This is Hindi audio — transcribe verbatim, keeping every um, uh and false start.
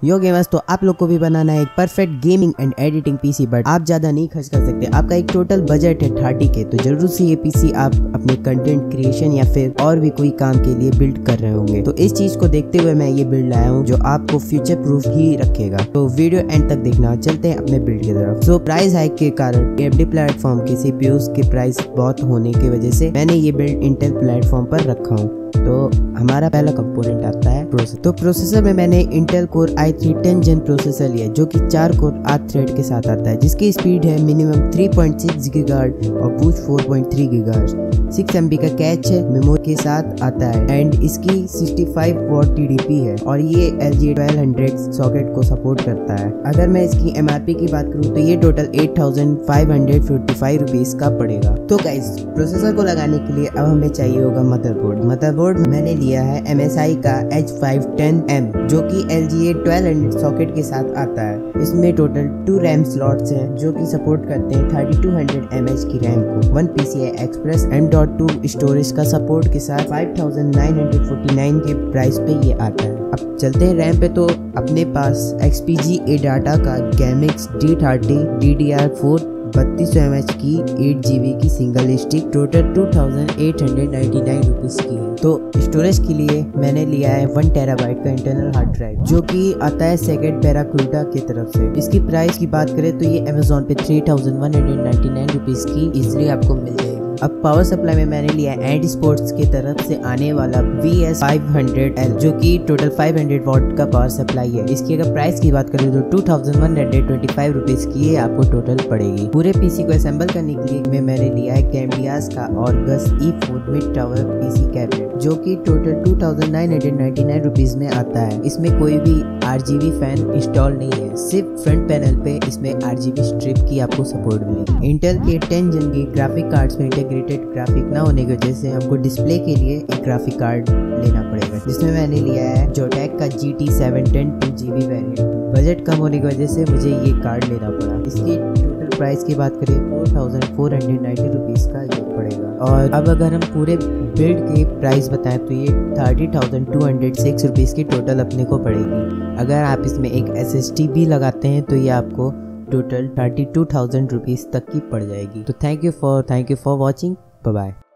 यो गेमर्स, तो आप लोग को भी बनाना है एक perfect gaming and editing PC, but आप ज्यादा नहीं खर्च कर सकते। आपका एक टोटल बजट है थर्टी के, तो जरूर से ये पीसी आप अपने कंटेंट क्रिएशन या फिर और भी कोई काम के लिए बिल्ड कर रहे होंगे। तो इस चीज को देखते हुए मैं ये बिल्ड लाया हूँ जो आपको फ्यूचर प्रूफ ही रखेगा। तो वीडियो एंड तक देखना। चलते हैं अपने बिल्ड की तरफ। सो प्राइस हाइक के कारण एएमडी प्लेटफॉर्म के सीपीयूज के प्राइस बहुत होने की वजह से मैंने ये बिल्ड इंटेल प्लेटफॉर्म पर रखा हूँ। तो हमारा पहला कंपोनेंट आता है प्रोसेसर। तो प्रोसेसर में मैंने Intel core i three ten gen processor लिया जो कि चार कोर आठ थ्रेड के साथ आता है, जिसकी स्पीड है minimum three point six gigahertz और boost four point three gigahertz. Six MB का कैच है, मेमोरी के साथ आता है एंड इसकी सिक्सटी फाइव वॉट टीडीपी है और ये L G twelve hundred socket को सपोर्ट करता है। अगर मैं इसकी एमआरपी की बात करूँ तो ये total eight thousand five hundred fifty five rupees का पड़ेगा। तो गाइस, प्रोसेसर को लगाने के लिए अब हमें चाहिए होगा मदरबोर्ड। मदरबोर्ड मैंने लिया है एम एस आई का एच फाइव टेन एम जो कि L G A twelve hundred socket के साथ आता है। इसमें टोटल टू रैम स्लॉट्स हैं जो कि सपोर्ट करते हैं thirty two hundred M H की रैम को। One P C I express M dot two storage का सपोर्ट के साथ five thousand nine hundred forty nine के प्राइस पे ये आता है। अब चलते हैं रैम पे। तो अपने पास एक्सपीजी एडाटा का Gammix D thirty D D R four बत्तीस सौ एम एच की एट जी बी की single stick total two thousand eight hundred ninety nine rupees की है। तो स्टोरेज के लिए मैंने लिया है वन टेराबाइट का इंटरनल हार्ड ड्राइव जो कि आता है सेकेंड पैराक्रूटा की तरफ से। इसकी प्राइस की बात करें तो ये अमेजोन पे three thousand one hundred ninety nine rupees की इजिली आपको मिल जाएगी। अब पावर सप्लाई में मैंने लिया एंड स्पोर्ट्स की तरफ से आने वाला V S five hundred L जो कि टोटल फाइव हंड्रेड वॉट का पावर सप्लाई है। इसकी अगर प्राइस की बात करें तो two thousand one hundred twenty five rupees की ये आपको टोटल पड़ेगी। पूरे पीसी को असेंबल करने के लिए मैं मैंने लिया है कैमडियास का ऑर्गस E four mid tower PC cabinet जो कि total two thousand nine hundred ninety nine rupees में आता है। इसमें कोई भी आरजीबी फैन इंस्टॉल नहीं है, सिर्फ फ्रंट पैनल पे इसमें आरजीबी स्ट्रिप की आपको सपोर्ट मिलेगी। इंटेल के टेन जेन की ग्राफिक कार्ड्स में इंटीग्रेटेड ग्राफिक ना होने की वजह से हमको डिस्प्ले के लिए एक ग्राफिक कार्ड लेना पड़ेगा, जिसमें मैंने लिया है जोटेक का G T seven ten two G B variant. Budget कम होने की वजह से मुझे ये कार्ड लेना पड़ा। इसकी टोटल प्राइस की बात करें four thousand four hundred ninety rupees का ये पड़ेगा। और अब अगर हम पूरे बिल्ड की प्राइस बताएं तो ये thirty thousand two hundred six rupees की टोटल अपने को पड़ेगी। अगर आप इसमें एक एस एस डी भी लगाते हैं तो ये आपको total thirty two thousand rupees तक की पड़ जाएगी। तो thank you for thank you for watching. Bye bye.